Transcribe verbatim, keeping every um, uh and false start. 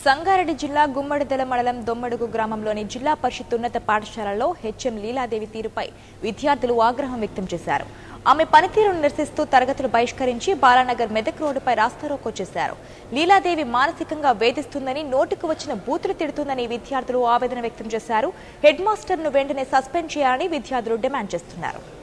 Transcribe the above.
సంగారెడ్డి జిల్లా గుమ్మడిదల మండలం దొమ్మడుగు గ్రామంలోని జిల్లా పరిషత్ ఉన్నత పాఠశాలలో హెచ్ఎం లీలాదేవి తీరుపై విద్యార్థులు ఆగ్రహం వ్యక్తం చేశారు. ఆమె పనితీరును నిరసిస్తూ తరగతులు బహిష్కరించి బాలానగర్ మెదక్ రోడ్డుపై రాస్తారోకో చేశారు. లీలాదేవి మానసికంగా వేధిస్తుందని, నోటికి వచ్చిన బూతులు తిడుతుందని విద్యార్థులు ఆవేదన వ్యక్తం చేశారు. హెడ్ మాస్టర్ ను వెంటనే సస్పెండ్ చేయాలని విద్యార్థులు డిమాండ్ చేస్తున్నారు.